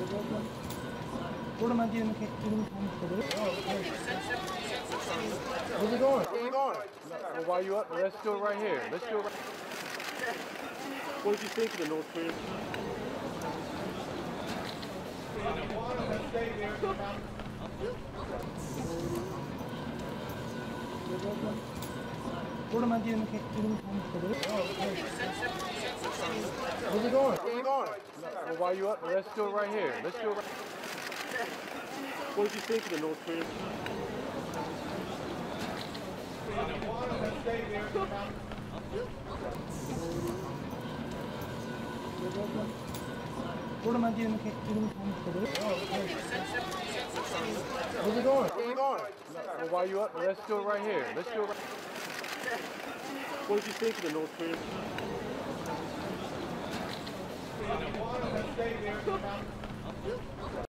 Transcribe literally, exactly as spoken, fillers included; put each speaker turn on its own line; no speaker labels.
Rodman diye inim konuşuyor.
Where's it going? Where you going? Well, why you up? Let's go right here. Let's go right. What did you think of the North Korean?
Rodman diye inim konuşuyor.
Where's it going? Where you going? Well, why you up? Let's go right here. Let's go right. What did you think of the North Korean?
Rodman diye inim konuşuyor.
Where's it going? Where you going? Well, why you up? Let's go right here. Let's go right. What did you think of the North Korean?